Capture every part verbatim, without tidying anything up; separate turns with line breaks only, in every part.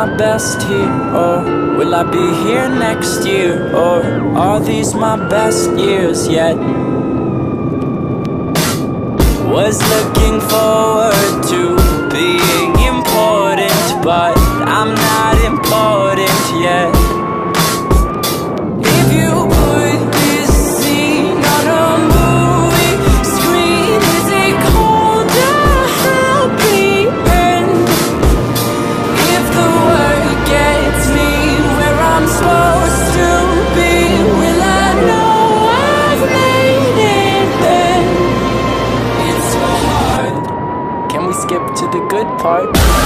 my best here, or will I be here next year? Or are these my best years yet? Was looking forward to being important, but I'm not important yet. If you put this scene on a movie screen, is it called a happy end? If the word gets me where I'm supposed to be, will I know I've made it then? It's so hard. Can we skip to the good part?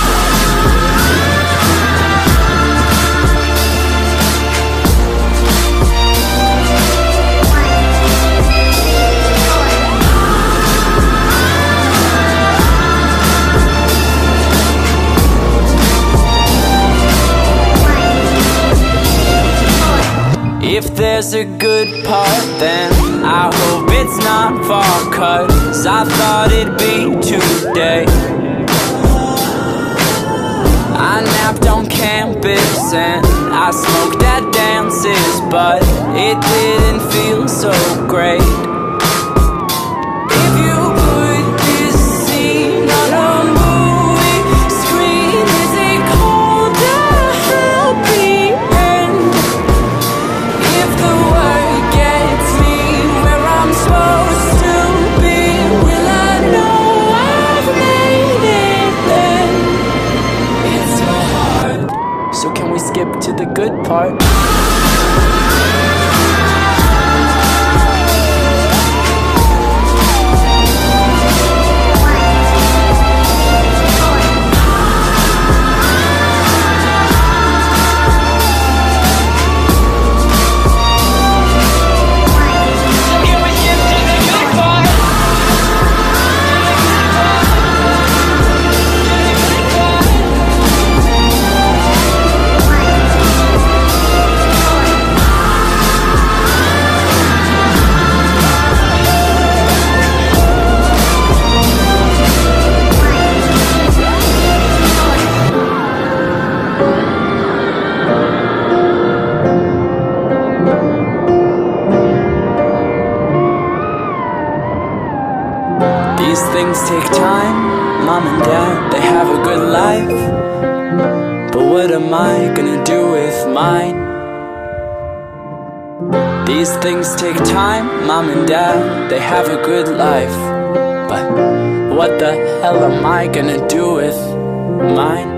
If there's a good part, then I hope it's not far, 'cause I thought it'd be today. I napped on campus and I smoked at dances, but it didn't feel so great. If you put this scene on a movie screen, is it called a happy end? If the word gets me where I'm supposed to be, will I know I've made it then? It's so hard. So can we skip to the good part? These things take time, mom and dad, they have a good life, but what am I gonna do with mine? These things take time, mom and dad, they have a good life, but what the hell am I gonna do with mine?